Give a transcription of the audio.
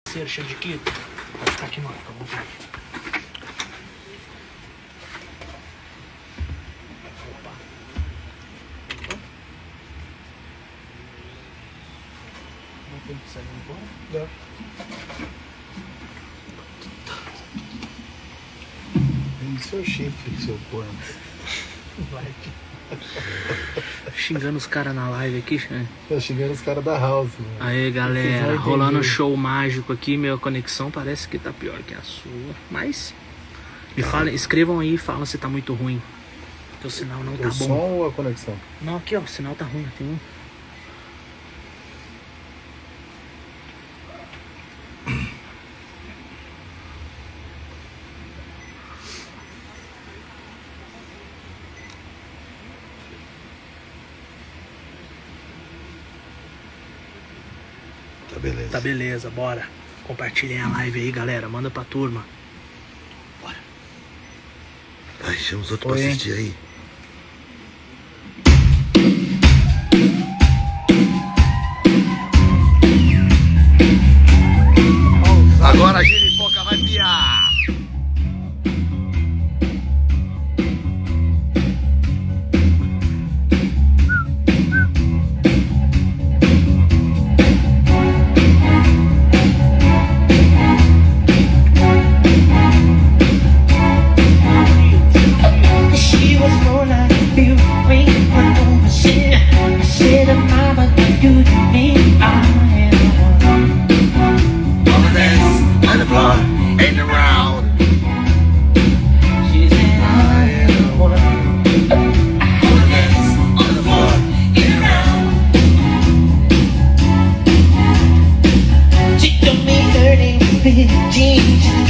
Cheio de quito. Pode ficar aqui, mano, fica à vontade. Opa. Não tem que sair embora? Tem seu chifre, seu corno. Xingando os caras na live aqui, né? Tô xingando os caras da house, mano. Aí galera, rolando um show mágico aqui, minha conexão parece que tá pior que a sua. Mas me falem, escrevam aí e falam se tá muito ruim. Porque o sinal não tá O bom. som ou a conexão? Não, aqui ó, o sinal tá ruim, tem um. Tá beleza. Tá beleza, bora. Compartilhem a live aí, galera. Manda pra turma. Bora. Vai, chama os outros pra assistir aí. Agora a giripoca vai piar. Jeans